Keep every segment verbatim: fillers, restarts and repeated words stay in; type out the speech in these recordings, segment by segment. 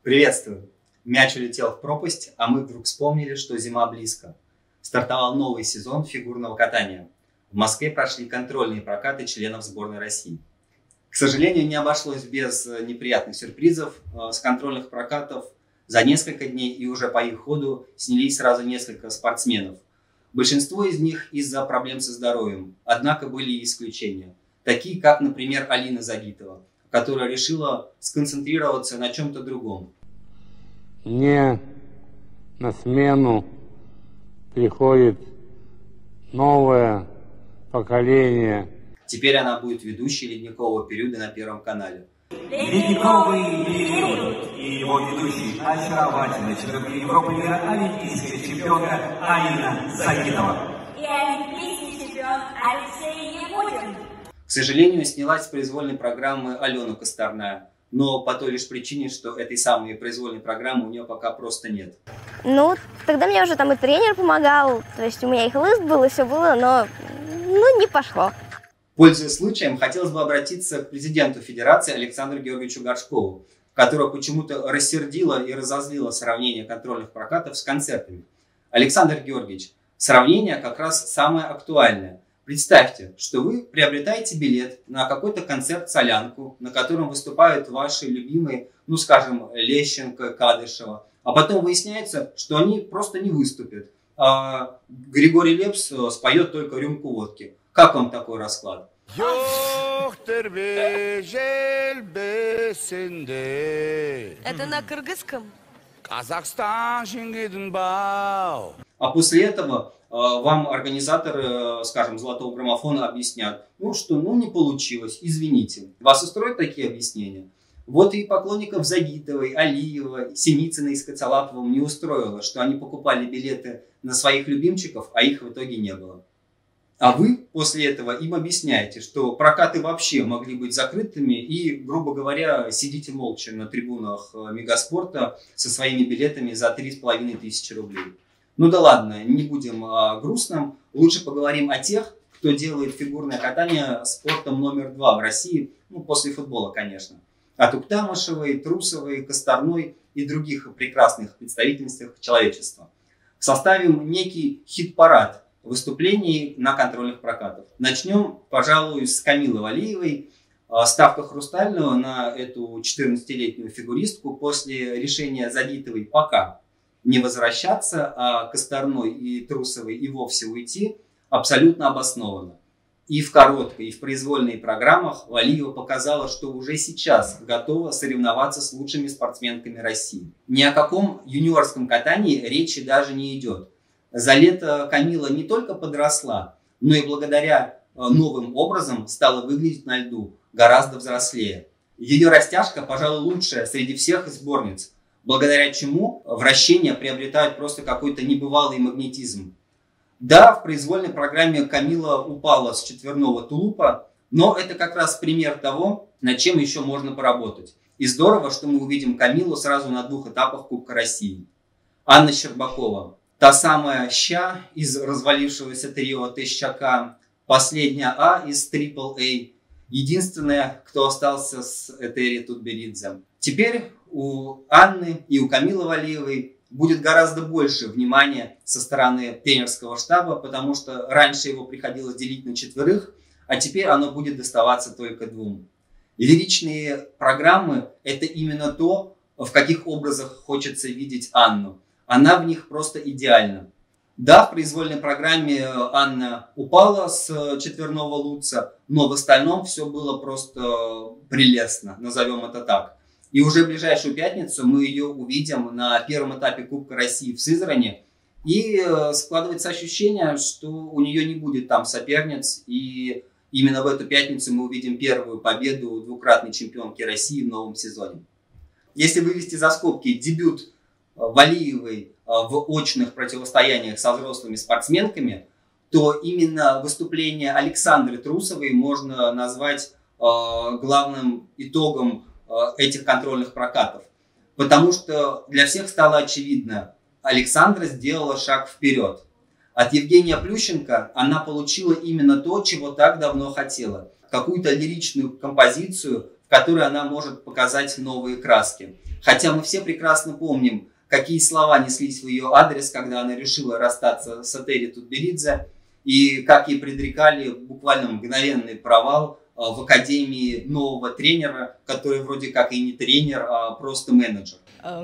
Приветствую! Мяч улетел в пропасть, а мы вдруг вспомнили, что зима близко. Стартовал новый сезон фигурного катания. В Москве прошли контрольные прокаты членов сборной России. К сожалению, не обошлось без неприятных сюрпризов. С контрольных прокатов за несколько дней и уже по их ходу снялись сразу несколько спортсменов. Большинство из них из-за проблем со здоровьем, однако были и исключения. Такие, как, например, Алина Загитова, которая решила сконцентрироваться на чем-то другом. Мне на смену приходит новое поколение. Теперь она будет ведущей ледникового периода на Первом канале. Ледниковый период и его ведущий очаровательная чемпионка Европы и мира, олимпийская чемпионка Алина Загитова. И олимпийский чемпион Алексей Ягудин. К сожалению, снялась с произвольной программы Алена Косторная, но по той лишь причине, что этой самой произвольной программы у нее пока просто нет. Ну, тогда мне уже там и тренер помогал, то есть у меня и хлыст был, и все было, но ну, не пошло. Пользуясь случаем, хотелось бы обратиться к президенту Федерации Александру Георгиевичу Горшкову, которого почему-то рассердило и разозлило сравнение контрольных прокатов с концертами. Александр Георгиевич, сравнение как раз самое актуальное. Представьте, что вы приобретаете билет на какой-то концерт-солянку, на котором выступают ваши любимые, ну скажем, Лещенко, Кадышева, а потом выясняется, что они просто не выступят. А Григорий Лепс споет только рюмку водки. Как вам такой расклад? Это на кыргызском? А после этого э, вам организаторы, э, скажем, «Золотого граммофона» объяснят, ну что, ну не получилось, извините. Вас устроят такие объяснения? Вот и поклонников Загитовой, Алиева, Синицына и Скоцалапова не устроило, что они покупали билеты на своих любимчиков, а их в итоге не было. А вы после этого им объясняете, что прокаты вообще могли быть закрытыми и, грубо говоря, сидите молча на трибунах Мегаспорта со своими билетами за три с половиной тысячи рублей. Ну да ладно, не будем о грустном, лучше поговорим о тех, кто делает фигурное катание спортом номер два в России, ну после футбола, конечно. О Туктамышевой, Трусовой, Косторной и других прекрасных представительствах человечества. Составим некий хит-парад выступлений на контрольных прокатах. Начнем, пожалуй, с Камилы Валиевой. Ставка Хрустального на эту четырнадцатилетнюю фигуристку после решения Загитовой пока не возвращаться, а Косторной и Трусовой и вовсе уйти абсолютно обоснованно. И в короткой, и в произвольной программах Валиева показала, что уже сейчас готова соревноваться с лучшими спортсменками России. Ни о каком юниорском катании речи даже не идет. За лето Камила не только подросла, но и благодаря новым образом стала выглядеть на льду гораздо взрослее. Ее растяжка, пожалуй, лучшая среди всех сборниц, благодаря чему вращения приобретают просто какой-то небывалый магнетизм. Да, в произвольной программе Камила упала с четверного тулупа, но это как раз пример того, над чем еще можно поработать. И здорово, что мы увидим Камилу сразу на двух этапах Кубка России. Анна Щербакова. Та самая Ща из развалившегося трио Тыщака, последняя А из Трипл Эй, единственная, кто остался с Этери Тутберидзе. Теперь у Анны и у Камилы Валиевой будет гораздо больше внимания со стороны тренерского штаба, потому что раньше его приходилось делить на четверых, а теперь оно будет доставаться только двум. Лиричные программы – это именно то, в каких образах хочется видеть Анну. Она в них просто идеальна. Да, в произвольной программе Анна упала с четверного лутца, но в остальном все было просто прелестно, назовем это так. И уже в ближайшую пятницу мы ее увидим на первом этапе Кубка России в Сызрани. И складывается ощущение, что у нее не будет там соперниц. И именно в эту пятницу мы увидим первую победу двукратной чемпионки России в новом сезоне. Если вывести за скобки дебют Валиевой в очных противостояниях со взрослыми спортсменками, то именно выступление Александры Трусовой можно назвать главным итогом этих контрольных прокатов. Потому что для всех стало очевидно, Александра сделала шаг вперед. От Евгения Плющенко она получила именно то, чего так давно хотела. Какую-то лиричную композицию, в которой она может показать новые краски. Хотя мы все прекрасно помним, какие слова неслись в ее адрес, когда она решила расстаться с Этери Тутберидзе, и как ей предрекали буквально мгновенный провал в академии нового тренера, который вроде как и не тренер, а просто менеджер.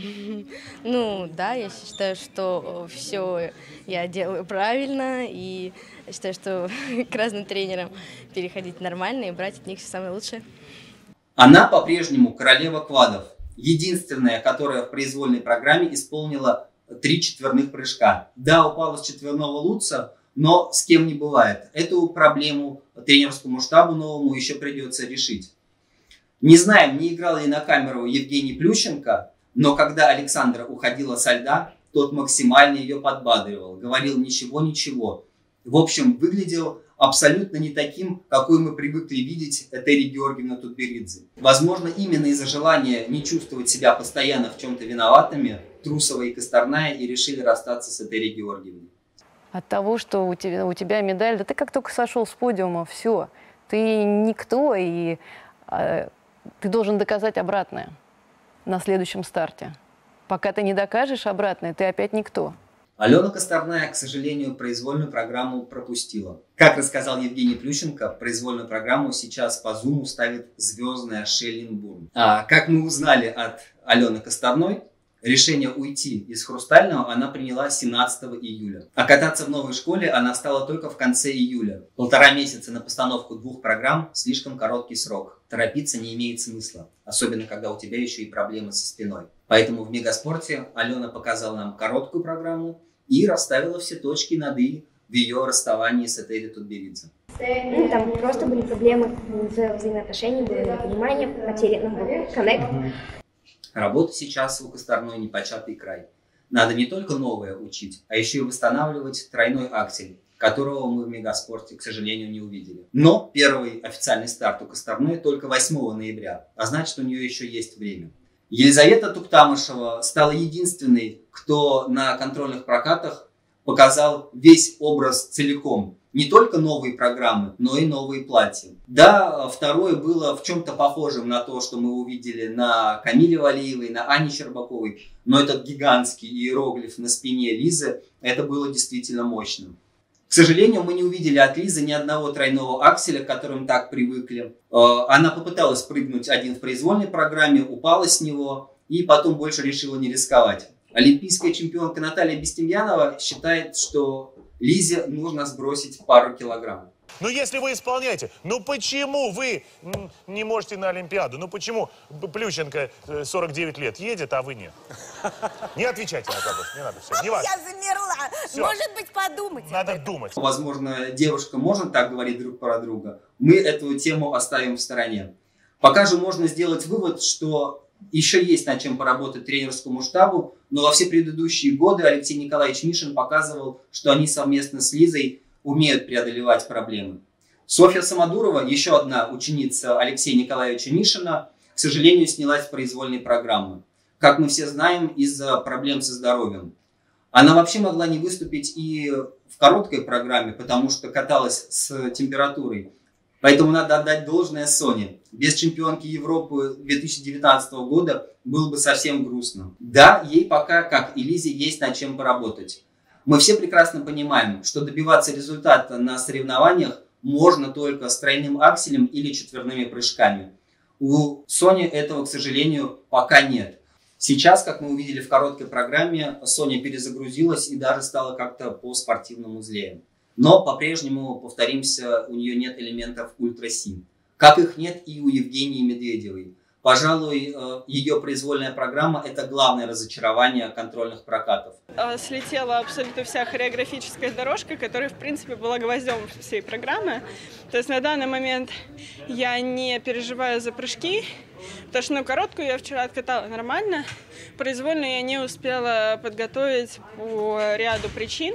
Ну да, я считаю, что все я делаю правильно, и считаю, что к разным тренерам переходить нормально и брать от них все самое лучшее. Она по-прежнему королева квадов, единственная, которая в произвольной программе исполнила три четверных прыжка. Да, упала с четверного лутса, но с кем не бывает. Эту проблему тренерскому штабу новому еще придется решить. Не знаем, не играл ли на камеру Евгений Плющенко, но когда Александра уходила со льда, тот максимально ее подбадривал, говорил ничего-ничего. В общем, выглядел абсолютно не таким, какой мы привыкли видеть Этери Георгиевну Тутберидзе. Возможно, именно из-за желания не чувствовать себя постоянно в чем-то виноватыми, Трусова и Косторная и решили расстаться с Этери Георгиевной. От того, что у тебя, у тебя медаль, да ты как только сошел с подиума, все, ты никто, и э, ты должен доказать обратное на следующем старте. Пока ты не докажешь обратное, ты опять никто. Алена Косторная, к сожалению, произвольную программу пропустила. Как рассказал Евгений Плющенко, произвольную программу сейчас по зуму ставит звездная Шейлин Бурн. А как мы узнали от Алены Косторной, решение уйти из «Хрустального» она приняла семнадцатого июля. А кататься в новой школе она стала только в конце июля. Полтора месяца на постановку двух программ – слишком короткий срок. Торопиться не имеет смысла, особенно когда у тебя еще и проблемы со спиной. Поэтому в Мегаспорте Алена показала нам короткую программу и расставила все точки над «и» в ее расставании с Этери Тутберидзе. Ну, там просто были проблемы в взаимоотношениях, было непонимание, потеря, ну, коннект. Работа сейчас у Косторной непочатый край. Надо не только новое учить, а еще и восстанавливать тройной аксель, которого мы в Мегаспорте, к сожалению, не увидели. Но первый официальный старт у Косторной только восьмого ноября, а значит, у нее еще есть время. Елизавета Туктамышева стала единственной, кто на контрольных прокатах показал весь образ целиком. Не только новые программы, но и новые платья. Да, второе было в чем-то похожим на то, что мы увидели на Камиле Валиевой, на Ане Щербаковой. Но этот гигантский иероглиф на спине Лизы, это было действительно мощным. К сожалению, мы не увидели от Лизы ни одного тройного акселя, к которым так привыкли. Она попыталась прыгнуть один в произвольной программе, упала с него и потом больше решила не рисковать. Олимпийская чемпионка Наталья Бестемьянова считает, что Лизе нужно сбросить пару килограмм. Ну если вы исполняете, ну почему вы не можете на Олимпиаду? Ну почему Плющенко сорок девять лет едет, а вы нет? Не отвечайте на вопрос, не надо, все, не важно. Я замерла. Все. Может быть, подумать. Надо думать. Возможно, девушка может так говорить друг про друга. Мы эту тему оставим в стороне. Пока же можно сделать вывод, что еще есть над чем поработать тренерскому штабу, но во все предыдущие годы Алексей Николаевич Мишин показывал, что они совместно с Лизой умеют преодолевать проблемы. Софья Самодурова, еще одна ученица Алексея Николаевича Мишина, к сожалению, снялась с произвольной программы. Как мы все знаем, из-за проблем со здоровьем. Она вообще могла не выступить и в короткой программе, потому что каталась с температурой. Поэтому надо отдать должное Соне. Без чемпионки Европы две тысячи девятнадцатого года было бы совсем грустно. Да, ей пока, как и Лизе, есть над чем поработать. Мы все прекрасно понимаем, что добиваться результата на соревнованиях можно только с тройным акселем или четверными прыжками. У Сони этого, к сожалению, пока нет. Сейчас, как мы увидели в короткой программе, Соня перезагрузилась и даже стала как-то по-спортивному злее. Но по-прежнему, повторимся, у нее нет элементов ультра-си. Как их нет и у Евгении Медведевой. Пожалуй, ее произвольная программа – это главное разочарование контрольных прокатов. Слетела абсолютно вся хореографическая дорожка, которая, в принципе, была гвоздем всей программы. То есть на данный момент я не переживаю за прыжки, потому что ну, короткую я вчера откатала нормально. Произвольную я не успела подготовить по ряду причин.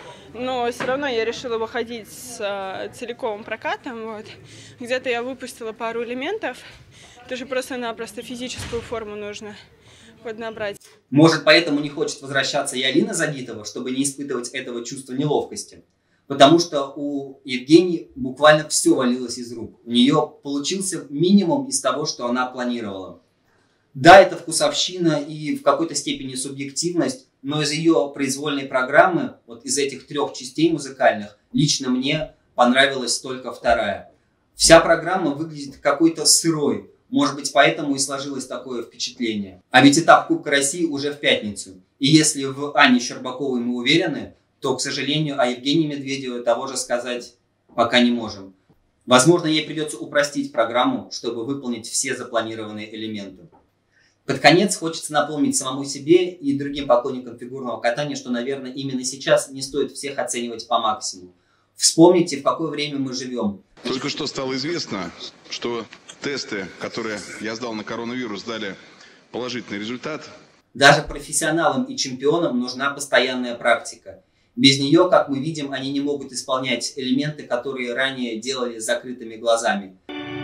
Но все равно я решила выходить с а, целиковым прокатом. Вот. Где-то я выпустила пару элементов. Тоже просто-напросто физическую форму нужно поднабрать. Может, поэтому не хочет возвращаться и Алина Загитова, чтобы не испытывать этого чувства неловкости. Потому что у Евгении буквально все валилось из рук. У нее получился минимум из того, что она планировала. Да, это вкусовщина и в какой-то степени субъективность, но из ее произвольной программы, вот из этих трех частей музыкальных, лично мне понравилась только вторая. Вся программа выглядит какой-то сырой. Может быть, поэтому и сложилось такое впечатление. А ведь этап Кубка России уже в пятницу. И если в Ане Щербаковой мы уверены, то, к сожалению, о Евгении Медведевой того же сказать пока не можем. Возможно, ей придется упростить программу, чтобы выполнить все запланированные элементы. Под конец хочется напомнить самому себе и другим поклонникам фигурного катания, что, наверное, именно сейчас не стоит всех оценивать по максимуму. Вспомните, в какое время мы живем. Только что стало известно, что тесты, которые я сдал на коронавирус, дали положительный результат. Даже профессионалам и чемпионам нужна постоянная практика. Без нее, как мы видим, они не могут исполнять элементы, которые ранее делали с закрытыми глазами.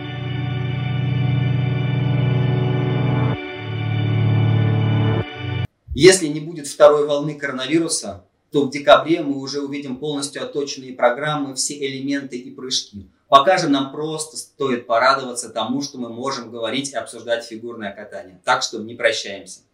Если не будет второй волны коронавируса, то в декабре мы уже увидим полностью отточенные программы, все элементы и прыжки. Пока же нам просто стоит порадоваться тому, что мы можем говорить и обсуждать фигурное катание. Так что не прощаемся.